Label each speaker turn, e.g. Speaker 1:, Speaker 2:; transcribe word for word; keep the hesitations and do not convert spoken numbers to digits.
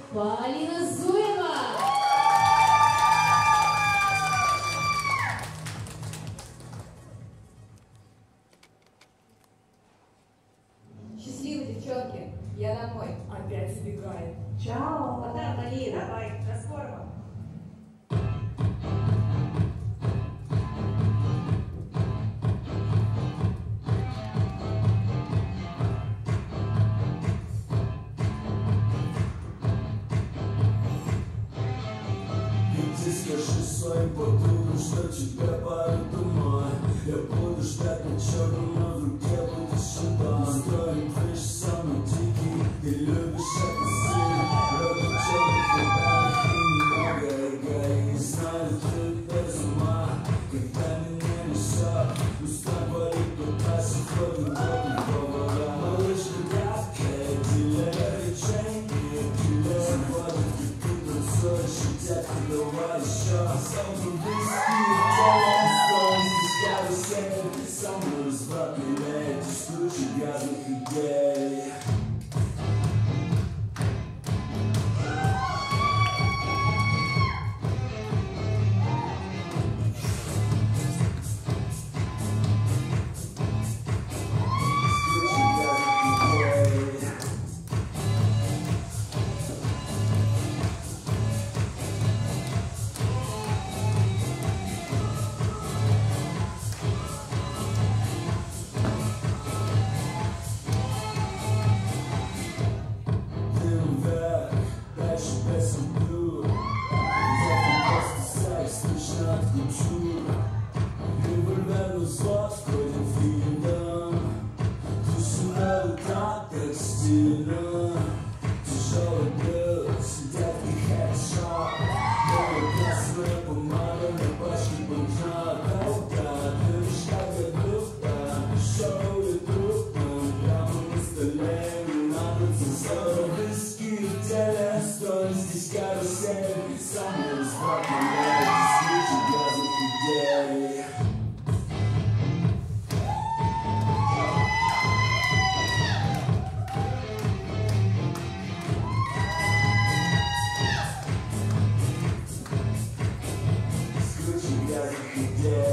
Speaker 1: Полина Зуева.
Speaker 2: Счастливо, девчонки. Я домой.
Speaker 3: Опять сбегает.
Speaker 2: Чао.
Speaker 3: Да, Полина, давай, до скорого.
Speaker 4: Скажи своим подругам, что тебя порой туман. Я буду ждать на черном, но в руке будет шудан. Строим движ самый дикий, ты любишь это сильно. Роды черных ребят и немного эгои. Знаю, ты без ума, когда меня несет. Уста болит по трассе, ходим воду повара. Малышка гадкая, дилер реченье, дилер водит, как ты танцуешь, и детка давай еще. Some whiskey, telling stories, this carousel. Summer's fucking late, just put your guys with the day. Револьверный взвод входит в видом. Тусуя утра, как стильно. Тяжелый блюз, детки хедшот. Новая красная помада на пачке банкнот. Ты лишь как однуха, шоу и трудно. Прямо на столе, не надо цензуры. Виски в теле, стой, здесь карусель. Самый разбраканный, случай газов идей. Yeah.